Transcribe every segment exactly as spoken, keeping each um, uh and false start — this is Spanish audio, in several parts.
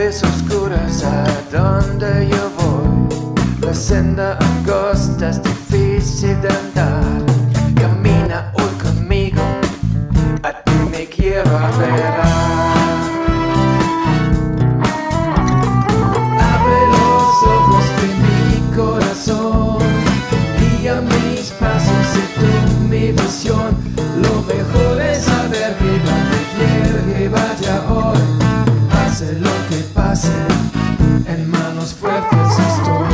nubes oscuras a donde yo voy. La senda angosta es difícil de andar. Camina hoy conmigo, a ti me quiero aferrar. Abre los ojos de mi corazón, guía mis pasos y tú mi visión. Lo mejor es saber que donde quiera que vaya hoy, pase lo que pase, en manos fuertes estoy.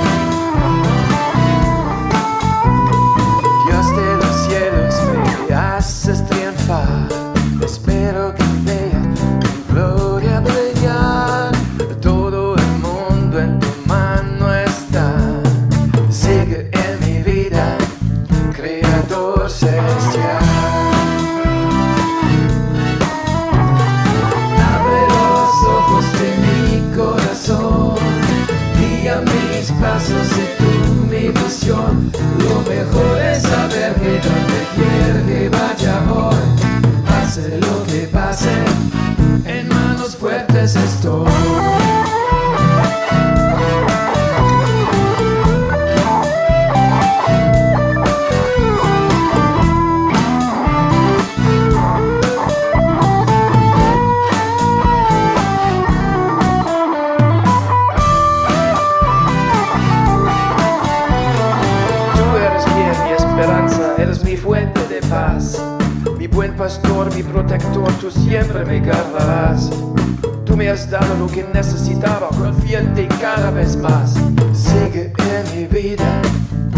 Dios de los cielos, me haces triunfar. Espero que veas tu gloria brillar. Todo el mundo en tu mano está. Sigue en mi vida, Creador celestial. Guía mis pasos y tú mi visión. Lo mejor es saber que donde quiera que vaya hoy, pase lo que pase, en manos fuertes estoy. Eres mi fuente de paz, mi buen pastor, mi protector, tú siempre me guardarás. Tú me has dado lo que necesitaba, confío en ti cada vez más. Sigue en mi vida,